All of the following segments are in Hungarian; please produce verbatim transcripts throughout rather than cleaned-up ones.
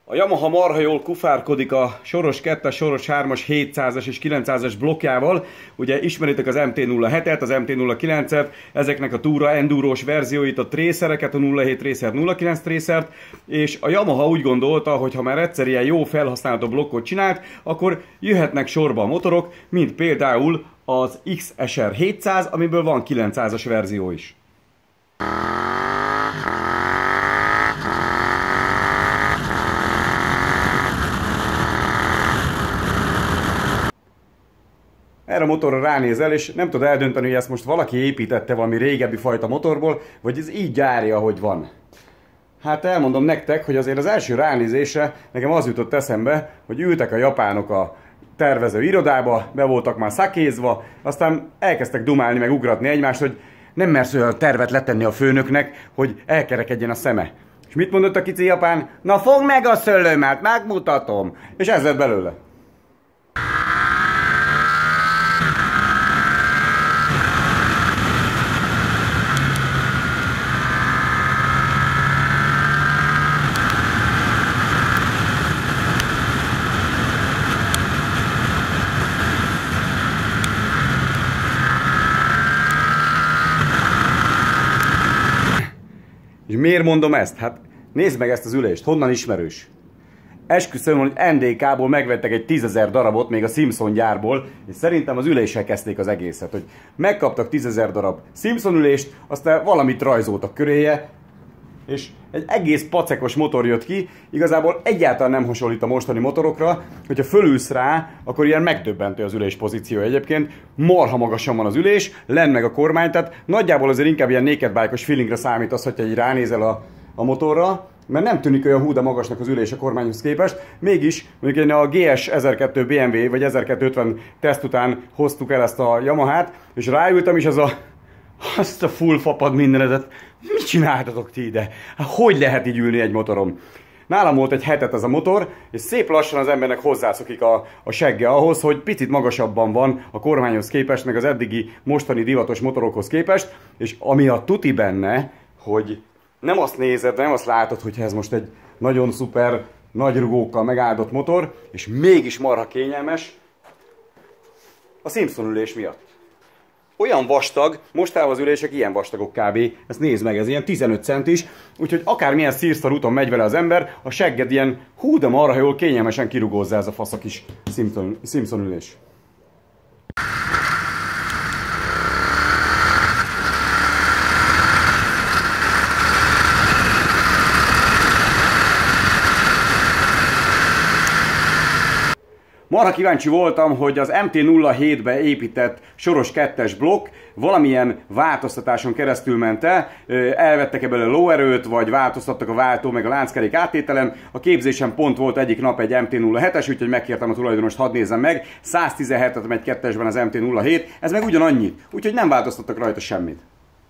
A Yamaha marha jól kufárkodik a Soros kettes, Soros hármas, hétszázas és kilencszázas blokkjával. Ugye ismeritek az em té nulla hetet, az em té nulla kilencet, ezeknek a túra endurós verzióit, a tracereket, a nulla hét Tracer, nulla kilenc Tracert, és a Yamaha úgy gondolta, hogy ha már egyszer ilyen jó felhasználható blokkot csinált, akkor jöhetnek sorba a motorok, mint például az iksz es er hétszáz, amiből van kilencszázas verzió is. Erre a motorra ránézel, és nem tudod eldönteni, hogy ezt most valaki építette valami régebbi fajta motorból, vagy ez így gyárja, ahogy van. Hát elmondom nektek, hogy azért az első ránézésre nekem az jutott eszembe, hogy ültek a japánok a tervező irodába, be voltak már szakézva, aztán elkezdtek dumálni meg ugratni egymást, hogy nem mersz olyan tervet letenni a főnöknek, hogy elkerekedjen a szeme. És mit mondott a kicsi japán? Na fogd meg a szőlőmet, megmutatom! És ez lett belőle. És miért mondom ezt? Hát nézd meg ezt az ülést, honnan ismerős? Esküszöm, hogy en dé ká-ból megvettek egy tízezer darabot, még a Simpson gyárból, és szerintem az üléssel kezdték az egészet, hogy megkaptak tízezer darab Simpson ülést, aztán valamit rajzoltak köréje, és egy egész pacekos motor jött ki, igazából egyáltalán nem hasonlít a mostani motorokra, hogyha fölülsz rá, akkor ilyen megdöbbentő az ülés pozíció egyébként, marha magasan van az ülés, lenn meg a kormány, tehát nagyjából azért inkább ilyen naked bike-os feelingre számít az, hogyha így ránézel a, a motorra, mert nem tűnik olyan hú de magasnak az ülés a kormányhoz képest, mégis mondjuk én a gé es ezerkettő bé em vé vagy ezerkétszázötven teszt után hoztuk el ezt a Yamahát, és ráültem is az a azt a full fapad mindenedet. Mit csináltatok ti ide? Hát hogy lehet így ülni egy motorom? Nálam volt egy hetet ez a motor, és szép lassan az embernek hozzászokik a, a segge ahhoz, hogy picit magasabban van a kormányhoz képest, meg az eddigi mostani divatos motorokhoz képest, és ami a tuti benne, hogy nem azt nézed, nem azt látod, hogy ez most egy nagyon szuper, nagy rugókkal megáldott motor, és mégis marha kényelmes a Simpson ülés miatt. Olyan vastag, mostában az ülések ilyen vastagok kb. Ezt nézd meg, ez ilyen tizenöt centis, úgyhogy akármilyen szírszar úton megy vele az ember, a segged ilyen hú de marha jól kényelmesen kirugózza ez a fasz a kis Simpson, Simpson ülés. Marha kíváncsi voltam, hogy az em té nulla hétbe épített Soros kettes blokk valamilyen változtatáson keresztül ment el, elvettek-e belőle lóerőt, vagy változtattak a váltó meg a lánckerék áttételen. A képzésen pont volt egyik nap egy em té nulla hetes, úgyhogy megkértem a tulajdonost, hadd nézzem meg. száztizenhetet megy kettesben az em té nulla hét, ez meg ugyanannyit, úgyhogy nem változtattak rajta semmit.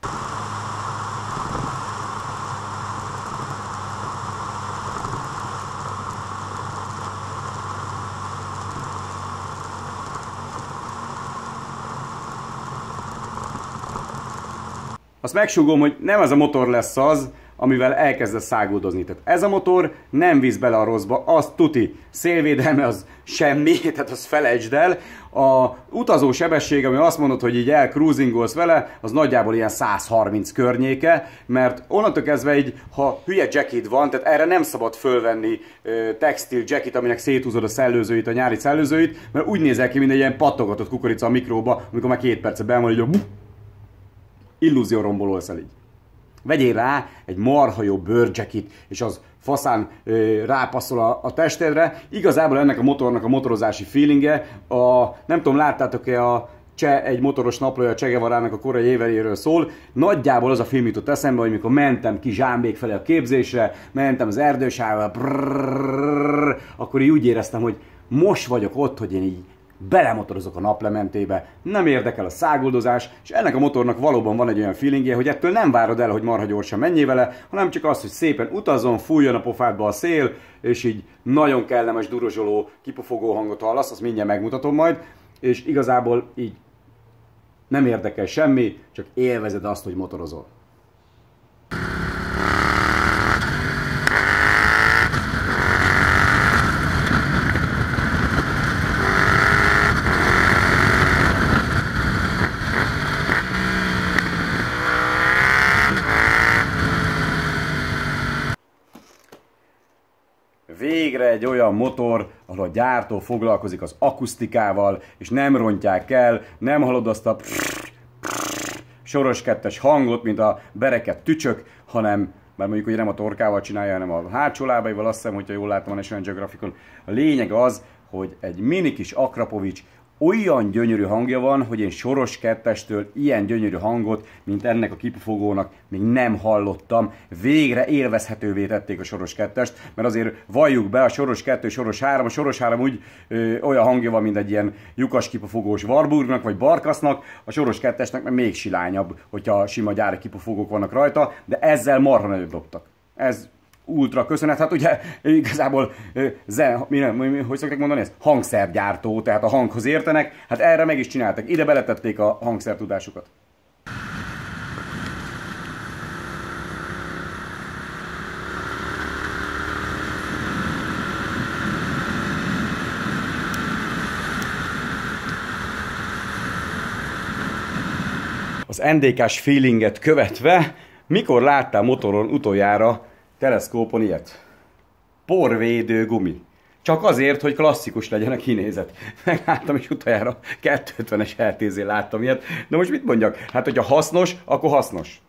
Azt megsúgom, hogy nem ez a motor lesz az, amivel elkezdesz száguldozni. Tehát ez a motor nem visz bele a rosszba, az tuti. Szélvédelme az semmi, tehát azt felejtsd el. A utazó sebesség, ami azt mondod, hogy így elcruisingolsz vele, az nagyjából ilyen száz harminc környéke, mert onnantól kezdve így, ha hülye jackid van, tehát erre nem szabad fölvenni ö, textil jackit, aminek széthúzod a szellőzőit, a nyári szellőzőit, mert úgy nézel ki, mint egy ilyen pattogatott kukorica a mikróba, amikor már két perce ben van, hogy a illúzióromboló leszel így. Vegyél rá egy marha jó bőrjackit, és az faszán ö, rápasszol a, a testedre. Igazából ennek a motornak a motorozási feelingje, a, nem tudom, láttátok-e a Cseh, egy motoros naplója, Che Guevarának a korai éveréről szól. Nagyjából az a film jutott eszembe, hogy mikor mentem ki Zsámbék felé a képzésre, mentem az erdősávval, akkor így úgy éreztem, hogy most vagyok ott, hogy én így belemotorozok a naplementébe, nem érdekel a száguldozás, és ennek a motornak valóban van egy olyan feelingje, hogy ettől nem várod el, hogy marha gyorsan menjél vele, hanem csak az, hogy szépen utazzon, fújjon a pofádba a szél, és így nagyon kellemes, durozsoló, kipufogó hangot hallasz, azt mindjárt megmutatom majd, és igazából így nem érdekel semmi, csak élvezed azt, hogy motorozol. Végre egy olyan motor, ahol a gyártó foglalkozik az akusztikával, és nem rontják el, nem hallod azt a soros kettes hangot, mint a bereket tücsök, hanem, mert mondjuk, hogy nem a torkával csinálja, hanem a hátsó lábaival, azt hiszem, hogyha jól láttam a National Geographicon. A lényeg az, hogy egy mini kis Akrapovics olyan gyönyörű hangja van, hogy én soros kettestől ilyen gyönyörű hangot, mint ennek a kipufogónak még nem hallottam. Végre élvezhetővé tették a soros kettest, mert azért valljuk be, a soros kettő, soros három, a soros három úgy ö, olyan hangja van, mint egy ilyen lyukas kipufogós Warburgnak vagy Barkasznak, a soros kettesnek meg még silányabb, hogyha sima gyári kipufogók vannak rajta, de ezzel marha nagyot dobtak. Ez ultra köszönet, hát ugye igazából, zen, mi nem, mi, hogy szokták mondani ezt? Hangszergyártó, tehát a hanghoz értenek, hát erre meg is csináltak, ide beletették a hangszertudásukat. Az en dé ká-s feelinget követve, mikor láttál motoron utoljára teleszkópon ilyet? Porvédő gumi. Csak azért, hogy klasszikus legyen a kinézet. Megláttam is utoljára kétszázötvenes er té zén láttam ilyet. De most mit mondjak? Hát, hogyha hasznos, akkor hasznos.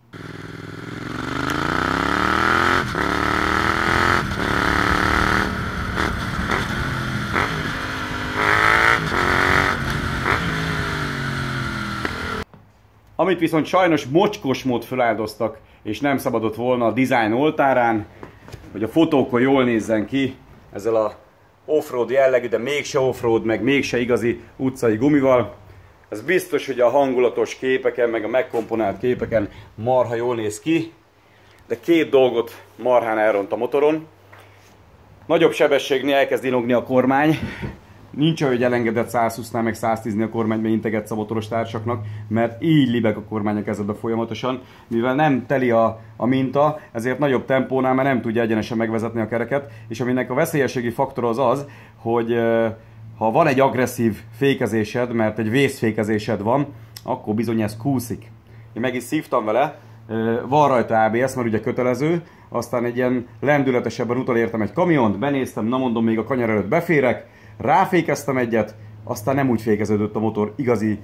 Amit viszont sajnos mocskos mód feláldoztak, és nem szabadott volna a design oltárán, hogy a fotókon jól nézzen ki ezzel a offroad jellegű, de mégse offroad, meg mégse igazi utcai gumival. Ez biztos, hogy a hangulatos képeken, meg a megkomponált képeken marha jól néz ki, de két dolgot marhán elront a motoron. Nagyobb sebességnél elkezd inogni a kormány. Nincs olyan, hogy elengedett százhúsznál meg száztízni a kormányt, mert integetsz a motoros társaknak, mert így libeg a kormány a kezedbe folyamatosan. Mivel nem teli a, a minta, ezért nagyobb tempónál már nem tudja egyenesen megvezetni a kereket, és aminek a veszélyességi faktor az az, hogy ha van egy agresszív fékezésed, mert egy vészfékezésed van, akkor bizony ez kúszik. Én meg is szívtam vele, van rajta á bé es, mert ugye kötelező, aztán egy ilyen lendületesebben utolértem egy kamiont, benéztem, na mondom, még a kanyar előtt beférek, ráfékeztem egyet, aztán nem úgy fékeződött a motor, igazi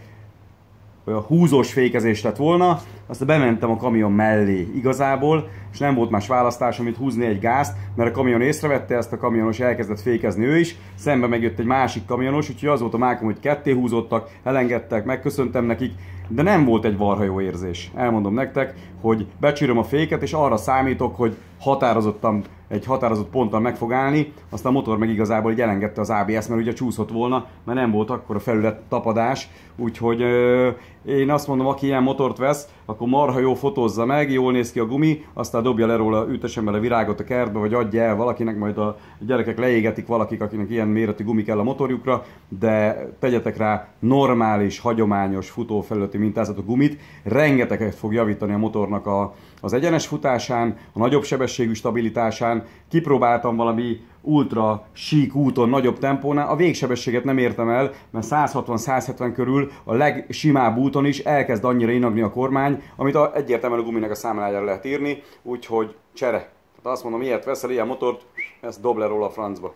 olyan húzós fékezés lett volna, aztán bementem a kamion mellé igazából, és nem volt más választásom, mint húzni egy gázt, mert a kamion észrevette ezt, a kamionos elkezdett fékezni ő is, szembe megjött egy másik kamionos, úgyhogy az volt a mákom, hogy ketté húzottak, elengedtek, megköszöntem nekik, de nem volt egy marha jó érzés. Elmondom nektek, hogy becsírom a féket, és arra számítok, hogy határozottan, egy határozott ponttal meg fog állni, aztán a motor meg igazából így elengedte az á bé es, mert ugye csúszott volna, mert nem volt akkor a felület tapadás, úgyhogy ö, én azt mondom, aki ilyen motort vesz, akkor marha jó fotózza meg, jól néz ki a gumi, aztán dobja le róla, ültessen bele virágot a kertbe, vagy adja el valakinek, majd a gyerekek leégetik valakik, akinek ilyen méretű gumi kell a motorjukra, de tegyetek rá normális, hagyományos futófelületi mintázatú gumit, rengeteget fog javítani a motornak a, az egyenes futásán, a nagyobb sebességű stabilitásán. Kipróbáltam valami ultra sík úton, nagyobb tempónál, a végsebességet nem értem el, mert száz hatvan száz hetven körül a legsimább úton is elkezd annyira inagni a kormány, amit a, egyértelműen a guminek a számlájára lehet írni, úgyhogy csere. Tehát azt mondom, ilyet veszel, ilyen motort, ezt dob le róla a francba.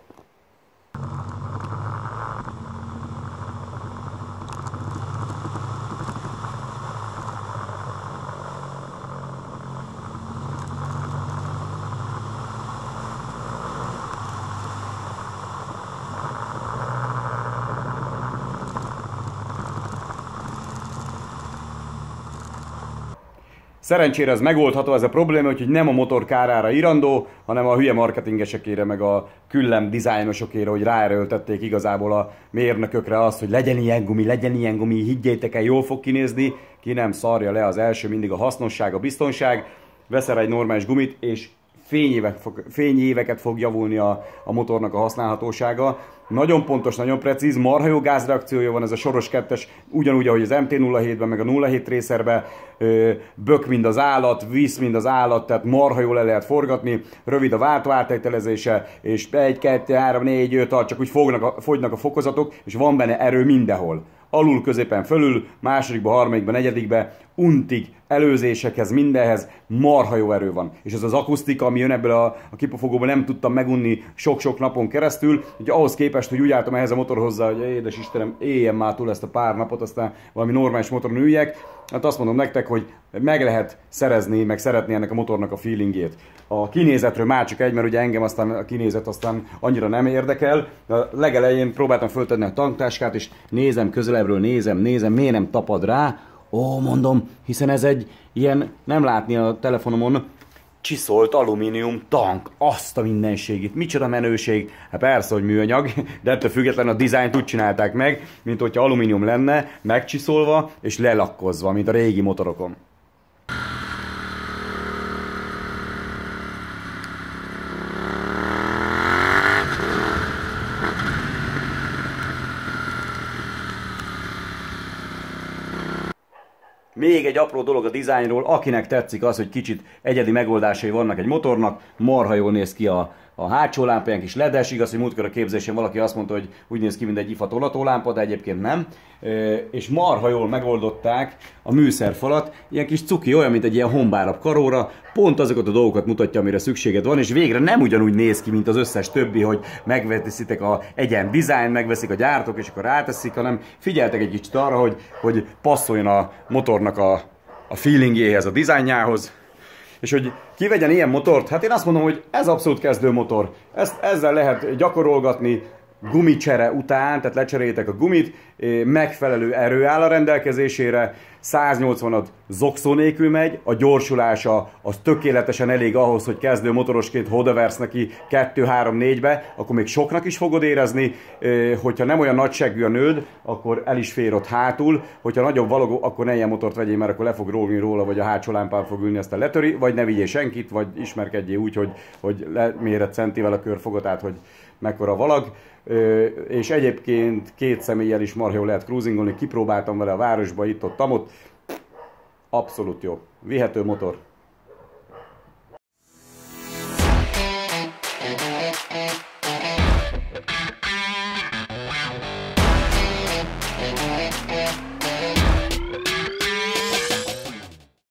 Szerencsére ez megoldható, ez a probléma, hogy nem a motor kárára irandó, hanem a hülye marketingesekére, meg a küllem dizájnosokére, hogy ráerőltették igazából a mérnökökre azt, hogy legyen ilyen gumi, legyen ilyen gumi, higgyétek el, jól fog kinézni, ki nem szarja le az első, mindig a hasznosság, a biztonság, veszel egy normális gumit, és fényévek fog, fényéveket fog javulni a, a motornak a használhatósága. Nagyon pontos, nagyon precíz, marha jó gázreakciója van ez a soros kettes, ugyanúgy, ahogy az em té nulla hétben, meg a nulla hét részerben, bök mind az állat, visz mind az állat, tehát marha jól le lehet forgatni, rövid a váltó-átejtelezése, és egy, kettő, három, négy, öt, csak úgy fognak a, fogynak a fokozatok, és van benne erő mindenhol. Alul, középen, fölül, másodikba, harmadikba, negyedikbe, untig, előzésekhez, mindenhez marha jó erő van. És ez az akusztika, ami jön ebből a, a kipufogóból, nem tudtam megunni sok-sok napon keresztül, hogy ahhoz képest, hogy úgy álltam ehhez a motorhoz, hogy édes Istenem, éljen már túl ezt a pár napot, aztán valami normális motoron üljek. Hát azt mondom nektek, hogy meg lehet szerezni, meg szeretni ennek a motornak a feelingjét. A kinézetről már csak egy, mert ugye engem aztán a kinézet aztán annyira nem érdekel. A legelején próbáltam föltenni a tanktáskát, és nézem közelebbről, nézem, nézem, miért nem tapad rá. Ó, mondom, hiszen ez egy ilyen, nem látni a telefonomon, csiszolt alumínium tank, azt a mindenségét, micsoda menőség, hát persze, hogy műanyag, de ettől függetlenül a dizájnt úgy csinálták meg, mint hogyha alumínium lenne, megcsiszolva és lelakkozva, mint a régi motorokon. Még egy apró dolog a dizájnról, akinek tetszik az, hogy kicsit egyedi megoldásai vannak egy motornak, marha jól néz ki a, a hátsó lámpájánk is ledes, igaz, hogy múltkor a képzésen valaki azt mondta, hogy úgy néz ki, mint egy ifa tolatólámpa, de egyébként nem. És marha jól megoldották a műszerfalat, ilyen kis cuki, olyan, mint egy ilyen hombárabb karóra, pont azokat a dolgokat mutatja, amire szükséged van, és végre nem ugyanúgy néz ki, mint az összes többi, hogy megveszitek a egyen dizájn, megveszik a gyártók, és akkor ráteszik, hanem figyeltek egy kicsit arra, hogy, hogy passzoljon a motornak a, a feelingjéhez, a dizájnjához. És hogy kivegyen ilyen motort, hát én azt mondom, hogy ez abszolút kezdő motor. Ezt, ezzel lehet gyakorolgatni gumicsere után, tehát lecseréljétek a gumit, megfelelő erő áll a rendelkezésére, száznyolcvanat zokszó nélkül megy, a gyorsulása az tökéletesen elég ahhoz, hogy kezdő motorosként odaversz neki kettő három négybe, akkor még soknak is fogod érezni, hogyha nem olyan nagyságű a nőd, akkor el is fér ott hátul, hogyha nagyobb valogó, akkor ne ilyen motort vegyél, mert akkor le fog rólni róla, vagy a hátsó lámpán fog ülni, ezt letöri, vagy ne vigyél senkit, vagy ismerkedjél úgy, hogy, hogy leméred centivel a körfogatát, hogy mekkora valag. És egyébként két személlyel is marha jól lehet cruisingolni, kipróbáltam vele a városba, itt-ott, amott. Abszolút jó. Vihető motor.